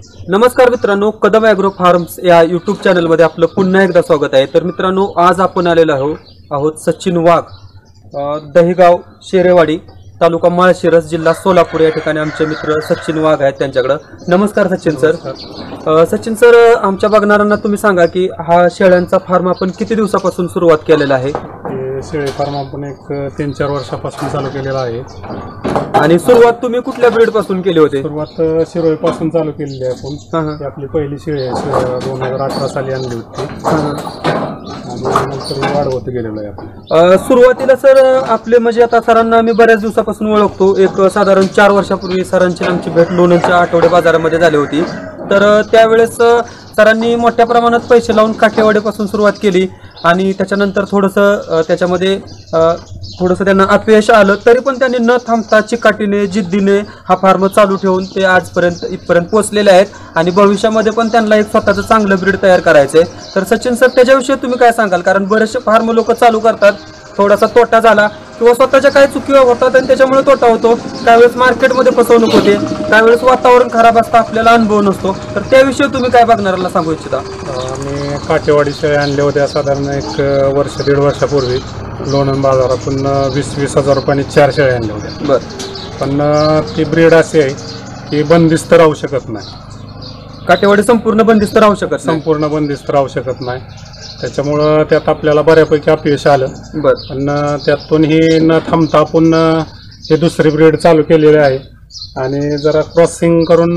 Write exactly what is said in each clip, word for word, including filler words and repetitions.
नमस्कार मित्रांनो, Kadam agro farms या यूट्यूब चॅनलमध्ये आपलं पुन्हा एकदा स्वागत आहे। तर मित्रांनो, आज आपण आलेलो आहोत आहोत सचिन वाघ, दहिगाव शेरेवाडी, तालुका माळशिरस, जिल्हा सोलापूर या ठिकाणी आमचे मित्र सचिन वाघ आहेत त्यांच्याकडे। नमस्कार सचिन सर। सचिन सर, आमच्या बघणाऱ्यांना तुम्ही सांगा की हा शेळ्यांचा फार्म आपण किती दिवसापासून सुरुवात केलेला आहे? शेळी फार्म आपण एक तीन चार वर्षापासून चालू केलेला आहे। आणि सुरुवात तुम्ही कुठल्या ब्रीड पासून केली होती? सुरुवात शिरोळी पासून चालू केलेली आहे आपण। ही आपली पहिली शेळी आहे, दोन हजार अठरा साली आणली होती आणि नंतर वाढवत गेलेलो आहे आपण। सुरुवातीला सर आपले म्हणजे आता सरांना आम्ही बऱ्याच दिवसापासून ओळखतो, एक साधारण चार वर्षापूर्वी सरांची आमची भेट लोणंदच्या आठवडे बाजारामध्ये झाली होती। तर त्यावेळेस सरांनी मोठ्या प्रमाणात पैसे लावून काठेवाडीपासून सुरुवात केली आणि त्याच्यानंतर थोडंसं त्याच्यामध्ये थोडंसं त्यांना अपयश आलं, तरी पण त्यांनी न थांबता चिकाटीने जिद्दीने हा फार्म चालू ठेवून ते आजपर्यंत इथपर्यंत पोहोचलेले आहेत आणि भविष्यामध्ये पण त्यांना एक स्वतःचं चांगलं ब्रीड तयार करायचं आहे। तर सचिन सर, त्याच्याविषयी तुम्ही काय सांगाल? कारण बरेचसे फार्म लोक चालू करतात, थोडासा तोटा झाला किंवा स्वतःच्या काही चुकी होतात आणि त्याच्यामुळे तोटा होतो, त्यावेळेस मार्केटमध्ये फसवणूक होते, त्यावेळेस वातावरण खराब असतं, आपल्याला अनुभव नसतो। तर त्याविषयी तुम्ही काय बघणाऱ्याला सांगू इच्छिता? मी काठेवाडी शेळ्या आणल्या होत्या साधारण एक वर्ष दीड वर्षापूर्वी लोणंद बाजारातून वीस वीस हजार रुपयांनी चार शेळ्या आणल्या होत्या। बरं, पण ती ब्रीड अशी आहे की बंदिस्त राहू शकत नाही। काठेवाडी संपूर्ण बंदिस्त राहू शकत संपूर्ण बंदिस्त राहू शकत नाही, त्याच्यामुळं त्यात आपल्याला बऱ्यापैकी अपयश आलं। बरं, पण त्यातून ही न थांबता आपण हे दुसरी ब्रीड चालू केलेली आहे आणि जरा क्रॉसिंग करून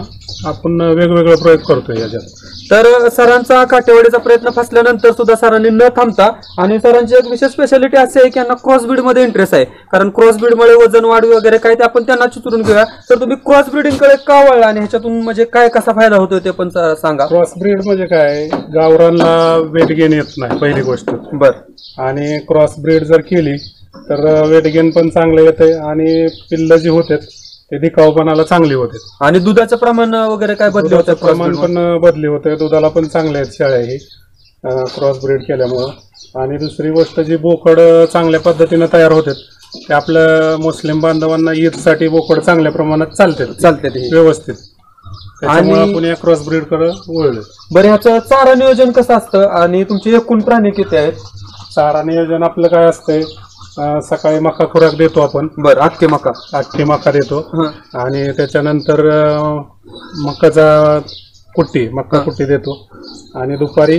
आपण वेगवेगळे प्रयोग करतोय याच्यात। तर सरांचा काठेवाडीचा प्रयत्न फसल्यानंतर सुद्धा सरांनी न थांबता, आणि सरांची एक विशेष स्पेशालिटी अशी आहे की यांना क्रॉस ब्रीड मध्ये इंटरेस्ट आहे, कारण क्रॉस ब्रीड मुळे वजन वाढ वगैरे काय ते आपण त्यांना चित्रून घेऊया। तर तुम्ही क्रॉस ब्रीडिंग कडे का वळला आणि ह्याच्यातून म्हणजे काय कसा फायदा होतोय ते पण सांगा। क्रॉस ब्रीड म्हणजे काय, गावरांना वेट गेन येत नाही पहिली गोष्ट। बरं, आणि क्रॉस ब्रीड जर केली तर वेट गेन पण चांगलं येते आणि पिल्ल जी होते ते दिखावपणाला चांगली होते आणि दुधाचं प्रमाण वगैरे काय बदली होतं? प्रमाण पण बदली होते, दुधाला पण चांगले आहेत शेळ्या ही क्रॉस ब्रीड केल्यामुळं। आणि दुसरी गोष्ट, जी बोकड चांगल्या पद्धतीने तयार होते ते आपल्या मुस्लिम बांधवांना ईदसाठी बोकड चांगल्या प्रमाणात चालते चालते व्यवस्थित, त्याच्यामुळे आपण या क्रॉस ब्रीड कडे वळलो। बरं, ह्याचं चारा नियोजन कसं असतं आणि तुमचे एकूण प्राणी किती आहेत? चारा नियोजन आपलं काय असतंय, सकाळी मका खुराक देतो आपण। बरं, अख्खे मका अख्खे मका देतो आणि त्याच्यानंतर मकाचा कुट्टी मका कुट्टी देतो आणि दुपारी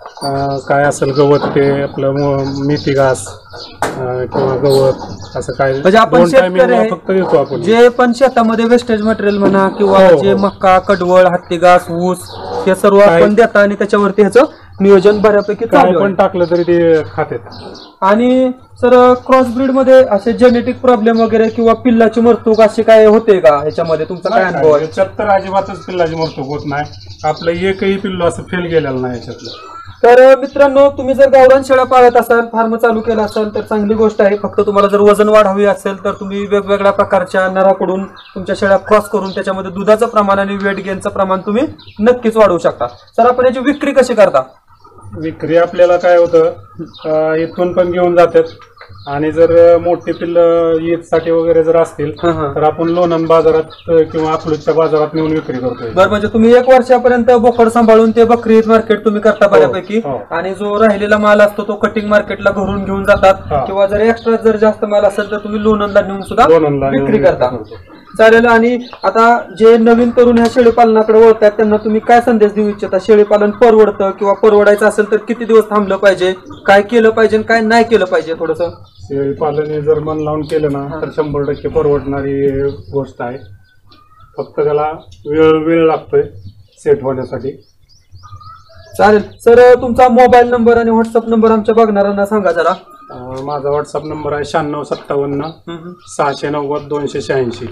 काय असेल गवत, ते आपलं मेथी घास किंवा गवत असं काय म्हणजे आपण फक्त देतो आपण। जे पण शेतामध्ये वेस्टेज मटेरियल म्हणा किंवा जे मका, कडवळ, हत्ती घास, ऊस हे सर्व आपण देता आणि त्याच्यावरती ह्याचं नियोजन बऱ्यापैकी चालू पण टाकलं तरी ते खातात। आणि सर, क्रॉस ब्रीड मध्ये असे जेनेटिक प्रॉब्लेम वगैरे किंवा पिल्लाची मरतूक अशी काय होते का ह्याच्यामध्ये? तुमचा काय अनुभव आहे? याच्यात तर अजिबातच पिल्लाची मरतूक होत नाही, आपलं एकही पिल्लू असं फेल गेलेलं नाही याच्यातलं। तर मित्रांनो, तुम्ही जर गावरान शेळ्या पाळत असाल, फार्म चालू केला असाल तर चांगली गोष्ट आहे। फक्त तुम्हाला जर वजन वाढावी असेल तर तुम्ही वेगवेगळ्या प्रकारच्या नराकडून तुमच्या शेळ्या क्रॉस करून त्याच्यामध्ये दुधाचं प्रमाण आणि वेट गेनचं प्रमाण तुम्ही नक्कीच वाढवू शकता। सर, आपण याची विक्री कशी करता? विक्री आपल्याला काय होतं, इथून पण घेऊन जातात आणि जर मोठी पिल्ल ईदसाठी वगैरे जर असतील तर आपण लोणंद बाजारात किंवा अकलूजच्या बाजारात नेऊन विक्री करतोय। बरं, म्हणजे तुम्ही एक वर्षापर्यंत बोकड सांभाळून ते बकरी ईद मार्केट तुम्ही करता बऱ्यापैकी, आणि जो राहिलेला माल असतो तो कटिंग मार्केटला घरून घेऊन जातात किंवा जर एक्स्ट्रा जर जास्त माल असेल तर तुम्ही लोणंदला नेऊन सुद्धा विक्री करता। चालेल। आणि आता जे नवीन तरुण ह्या शेळी पालनाकडे वळतात त्यांना तुम्ही काय संदेश देऊ इच्छिता? शेळी पालन परवडतं किंवा परवडायचं असेल तर किती दिवस थांबलं पाहिजे, काय केलं पाहिजे, काय नाही केलं पाहिजे? थोडस शेळी पालन जर मन लावून केलं ना तर शंभर टक्के परवडणारी गोष्ट आहे, फक्त त्याला वेळ वेळ लागतोय सेट होण्यासाठी। चालेल सर, तुमचा मोबाईल नंबर आणि व्हॉट्सअप नंबर आमच्या बघणाऱ्यांना सांगा जरा। माझा व्हॉट्सअप नंबर आहे शहाण्णव सत्तावन्न सहाशे नव्वद दोनशे शहाऐंशी।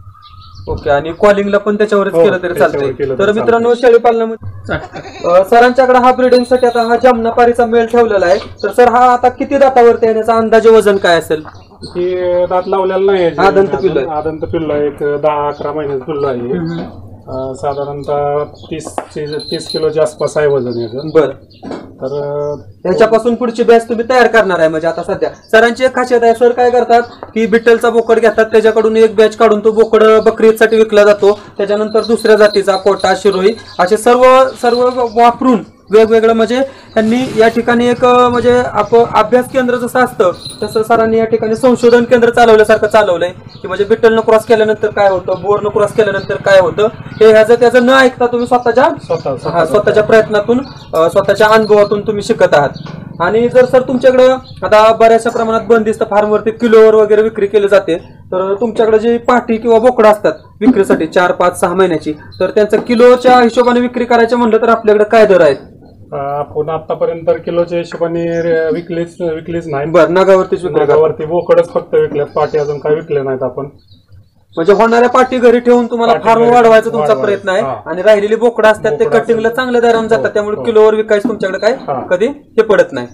ओके, आणि कॉलिंगला पण त्याच्यावरच केलं तरी चालतंय। तर मित्रांनो, शेळी पालनामध्ये सरांच्याकडे हा ब्रीडिंगसाठी आता हा जमनापारीचा मेल ठेवलेला आहे। तर सर, हा आता किती दातावरती येण्याचा अंदाजे वजन काय असेल? ही दात लावलेला नाही, आदंत पिल्ल आदंत पिल्ल एक दहा अकरा महिन्यात पिल्ल आहे, साधारणतः तीस तीस किलोच्या आसपास आहे वजन याचं। बरं, तर अं, त्याच्यापासून पुढची बॅच तुम्ही तयार करणार आहे म्हणजे आता सध्या सरांची एक खासियत आहे. सर काय करतात की बिट्टलचा बोकड घेतात, त्याच्याकडून एक बॅच काढून तो बोकड बकरी ईदसाठी विकला जातो. त्याच्यानंतर दुसऱ्या जातीचा कोटा, शिरोई असे सर्व सर्व वापरून वेगवेगळं म्हणजे त्यांनी या ठिकाणी एक अं, म्हणजे आप अभ्यास केंद्र जसं असतं तसं सरांनी या ठिकाणी संशोधन केंद्र चालवल्यासारखं चालवलंय की म्हणजे बिट्टलनं क्रॉस केल्यानंतर काय होतं, बोरनं क्रॉस केल्यानंतर काय होतं हे ह्याचं त्याचं न ऐकता तुम्ही स्वतःच्या स्वतः हा, स्वतःच्या प्रयत्नातून अं, स्वतःच्या अनुभवातून तुम्ही शिकत आहात. आणि जर सर तुमच्याकडं आता बऱ्याचशा प्रमाणात बंदिस्त फार्मवरती किलोवर वगैरे विक्री केली जाते, तर तुमच्याकडे जी पाठी किंवा बोकडं असतात विक्रीसाठी चार पाच सहा महिन्याची, तर त्यांचं किलोच्या हिशोबाने विक्री करायचं म्हणलं तर आपल्याकडे काय दर आहेत? अं, आपण आतापर्यंत किलोच्या हिशोबाने रे- विकलीच विकलीच नाही. बरं, नगावरतीच विक्री करा. वरती बोकडच फक्त विकल्यात, पाठी अजून काय विकले नाहीत आपण. म्हणजे होणाऱ्या पाठी घरी ठेवून तुम्हाला पाटी फार्म घरी वाढवायचा तुमचा वाढवायचं. प्रयत्न आहे हा. आणि राहिलेली बोकडं असतात ते बोकडं कटिंगला असतात. चांगल्या दराने जातात, हो, त्यामुळे हो. किलोवर विकायचं तुमच्याकडे काय हा. कधी हे पडत नाही.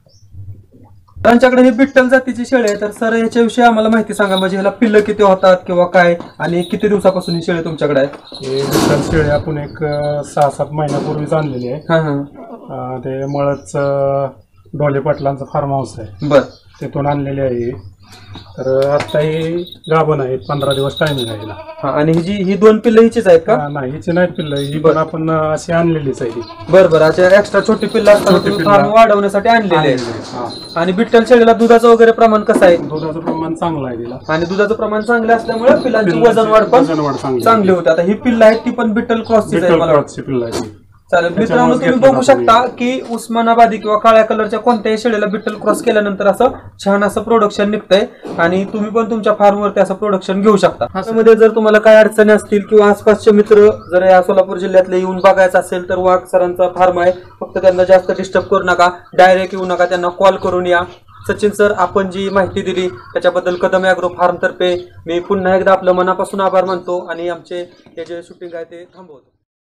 सरांच्याकडे ही बिट्टल जातीची शेळी आहे, तर सर याच्याविषयी आम्हाला माहिती सांगा. म्हणजे ह्याला पिल्लं किती होतात किंवा काय आणि किती दिवसापासून ही शेळी तुमच्याकडे आहे? हे विठ्ठल शेळी आपण एक अं, सहा सात महिन्यापूर्वीच आणलेली आहे. हा हा अं, ते मळच डोले पाटलांचं फार्म हाऊस आहे, बर तिथून आणलेली आहे. तर आता ही गाभण आहे, पंधरा दिवस टायमिंग आहे हिला. हा. आणि ही जी ही दोन पिल्लं हिचीच आहेत का? हा, नाही हिची नाहीत पिल्लं, ही बरं. पण आपण अं, अशी आणलेलीच आहे ही. बरं बरं. अच्छा, एक्स्ट्रा छोटी पिल्लं असताना छोटी तुम्ही पिल्लं. फार्म वाढवण्यासाठी आणलेले आणलेली आहे. आहे. हा. आणि बिट्टल शेळीला दुधाचं वगैरे प्रमाण कसं आहे? दुधाचं प्रमाण चांगलं आहे तिला. आणि दुधाचं प्रमाण चांगलं असल्यामुळे पिल्लांची पिल्लाची वजन वाढ पण वजन वाढ चांगली चांगली होते. आता ही पिल्लं आहेत ती पण बिट्टल क्रॉसचीच आहे विठ्ठल मला वाटतं. क्रॉसची पिल्लं आहे ती. चालेल मित्रांनो, त्याच्यामुळेच तुम्ही घेतलं बघू आपण शकता की उस्मानाबादी किंवा काळ्या कलरच्या कोणत्याही शेळीला बिट्टल क्रॉस केल्यानंतर असं छान असं प्रोडक्शन निघतंय आणि तुम्ही पण तुमच्या फार्मवरती असं प्रोडक्शन घेऊ शकता. त्यामध्ये जर तुम्हाला काय अडचणी असतील किंवा आसपासचे मित्र जर या सोलापूर जिल्ह्यातले येऊन बघायचं असेल तर वाघ सरांचा फार्म आहे. फक्त त्यांना जास्त डिस्टर्ब करू नका, डायरेक्ट येऊ नका, त्यांना कॉल करून या. सचिन सर, आपण जी माहिती दिली त्याच्याबद्दल कदम ॲग्रो फार्म तर्फे मी पुन्हा एकदा आपलं मनापासून आभार मानतो आणि आमचे हे जे शूटिंग आहे ते थांबवतो.